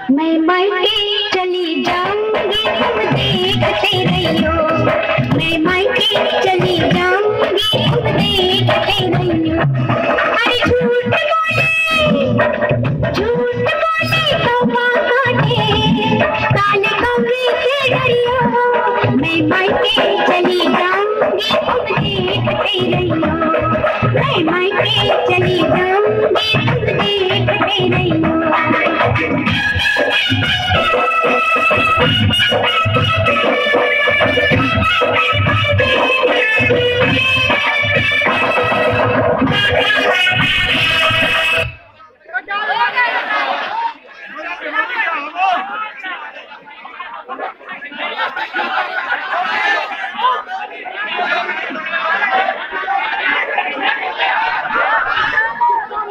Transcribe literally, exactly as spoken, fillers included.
मैं मायके चली जाऊंगी तुम देखते रहियो, मैं मायके चली जाऊंगी तुम देखते रहियो। अरे झूठ